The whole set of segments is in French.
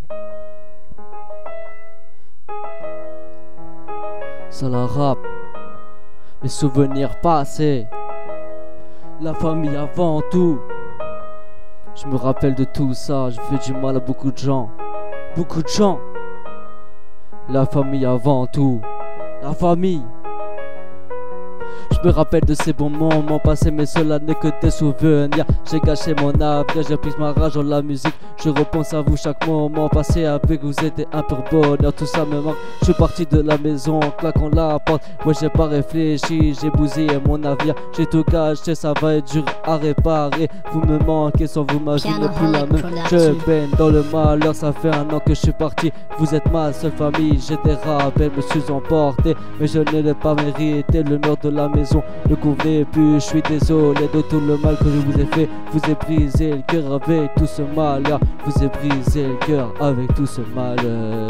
Ça la rappe, mes souvenirs passés, la famille avant tout. Je me rappelle de tout ça, je fais du mal à beaucoup de gens. Beaucoup de gens. La famille avant tout. La famille. Je me rappelle de ces bons moments passés, mais cela n'est que des souvenirs. J'ai gâché mon avenir, j'ai pris ma rage dans la musique. Je repense à vous chaque moment passé avec vous, c'était un pur bonheur. Tout ça me manque, je suis parti de la maison en claquant la porte. Ouais, j'ai pas réfléchi, j'ai bousillé mon avenir. J'ai tout gâché, ça va être dur à réparer. Vous me manquez, sans vous ma vie n'est plus la même. Je peine dans le malheur, ça fait 1 an que je suis parti. Vous êtes ma seule famille, j'ai des rappels, me suis emporté. Mais je ne l'ai pas mérité, le mur de la maison ne convenait plus, je suis désolé de tout le mal que je vous ai fait. Vous ai brisé le cœur avec tout ce malheur. Vous ai brisé le cœur avec tout ce malheur.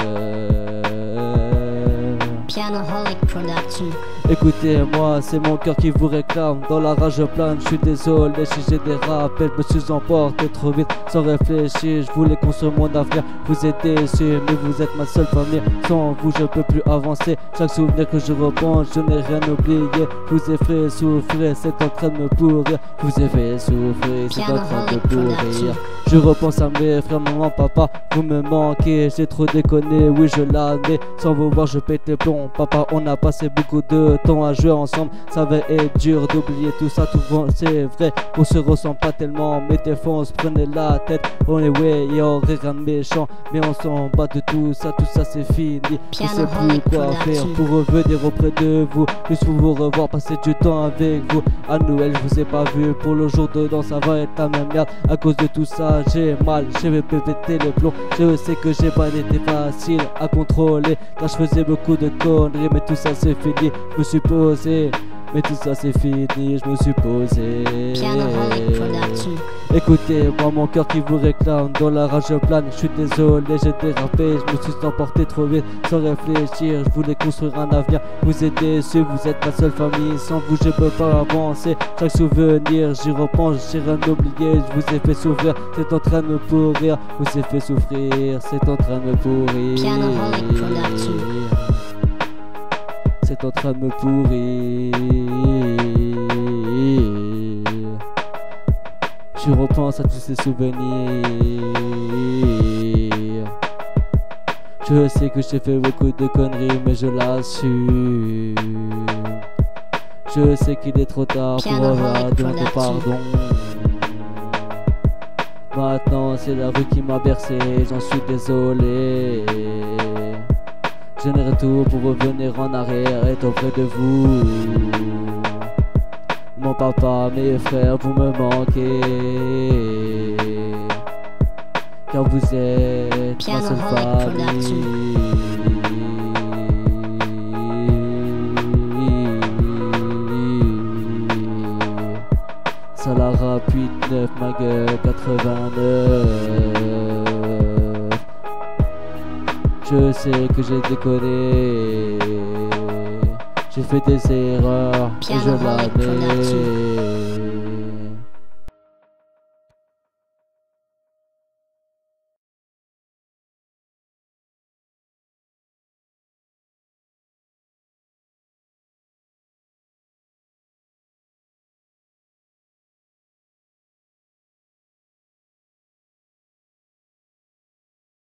Pianoholic Production. Écoutez-moi, c'est mon cœur qui vous réclame. Dans la rage pleine, je suis désolé si j'ai des rappels. Je me suis emporté trop vite sans réfléchir. Je voulais construire mon avenir. Vous êtes déçus, mais vous êtes ma seule famille. Sans vous, je peux plus avancer. Chaque souvenir que je repense, je n'ai rien oublié. Je vous ai fait souffrir, c'est en train de me pourrir. Je vous ai fait souffrir, c'est en train de me pourrir. Je repense à mes frères, maman, papa. Vous me manquez, j'ai trop déconné. Oui, je l'admets. Sans vous voir, je pète les plombs. Papa, on a passé beaucoup de temps à jouer ensemble, ça va être dur d'oublier tout ça, tout c'est vrai, on se ressent pas tellement, mais des fois on se prenait la tête, on est ouais et on rit rien de méchant, mais on s'en bat de tout ça c'est fini, je sais plus quoi faire pour revenir auprès de vous, juste pour vous revoir, passer du temps avec vous. À Noël je vous ai pas vu, pour le jour dedans ça va être la même merde, à cause de tout ça j'ai mal, j'ai pété le plomb, je sais que j'ai pas été facile à contrôler, car je faisais beaucoup de conneries, mais tout ça c'est fini. Je me suis posé, mais tout ça c'est fini, je me suis posé. Écoutez-moi, mon cœur qui vous réclame, dans la rage plane, je suis désolé, j'ai dérapé, je me suis emporté trop vite, sans réfléchir, je voulais construire un avenir. Vous êtes déçus, vous êtes ma seule famille, sans vous je peux pas avancer. Chaque souvenir, j'y repense, j'ai rien oublié, je vous ai fait souffrir, c'est en train de me pourrir. Vous ai fait souffrir, c'est en train de me pourrir. C'est en train de me pourrir. Je repense à tous ces souvenirs. Je sais que j'ai fait beaucoup de conneries, mais je l'assume. Je sais qu'il est trop tard pour avoir demandé pardon. Maintenant c'est la rue qui m'a bercé, j'en suis désolé. J'aimerais tout pour revenir en arrière, être auprès de vous. Mon papa, mes frères, vous me manquez, car vous êtes ma seule famille. Salara 8-9, ma gueule 89. Je sais que j'ai déconné, j'ai fait des erreurs et je l'admets.